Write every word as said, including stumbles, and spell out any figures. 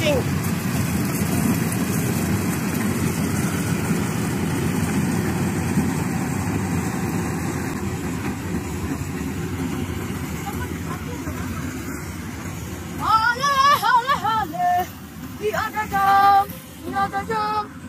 fishing. Hale, hale, hale. The other jump, the other jump.